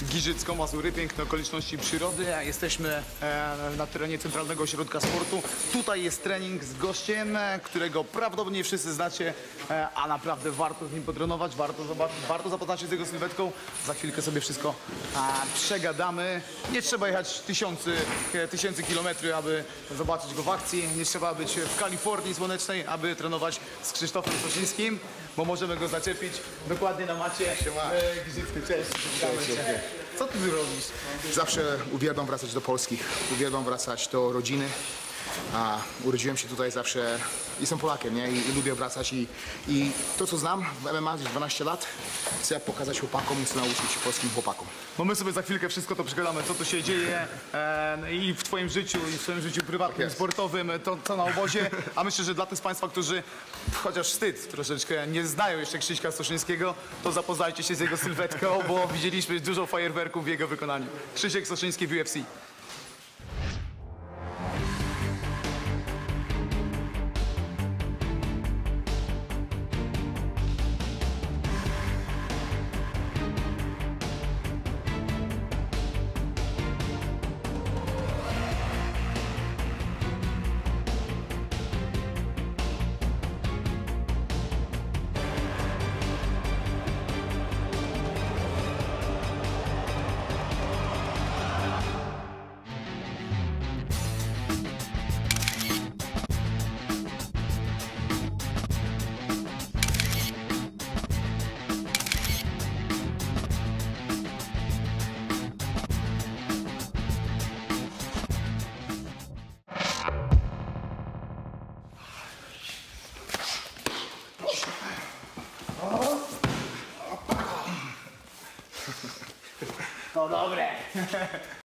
Giżycko, Mazury, piękne okoliczności przyrody. Jesteśmy na terenie Centralnego Ośrodka Sportu. Tutaj jest trening z gościem, którego prawdopodobnie wszyscy znacie, a naprawdę warto z nim potrenować, warto zapoznać się z jego sylwetką. Za chwilkę sobie wszystko przegadamy. Nie trzeba jechać tysięcy kilometrów, aby zobaczyć go w akcji. Nie trzeba być w Kalifornii słonecznej, aby trenować z Krzysztofem Soszyńskim, bo możemy go zaczepić dokładnie na macie. Giżycki, cześć. Co ty tu robisz? Zawsze uwielbiam wracać do Polski, uwielbiam wracać do rodziny. Urodziłem się tutaj zawsze, jestem Polakiem, nie? I lubię wracać i to co znam w MMA już 12 lat chcę pokazać chłopakom i chcę nauczyć polskim chłopakom. No my sobie za chwilkę wszystko to przegadamy, co tu się dzieje i w twoim życiu, i w swoim życiu prywatnym, sportowym, to co na obozie. A myślę, że dla tych z państwa, którzy chociaż wstyd troszeczkę nie znają jeszcze Krzyśka Soszyńskiego, to zapoznajcie się z jego sylwetką, bo widzieliśmy dużo fajerwerków w jego wykonaniu. Krzysiek Soszyński w UFC. To dobre.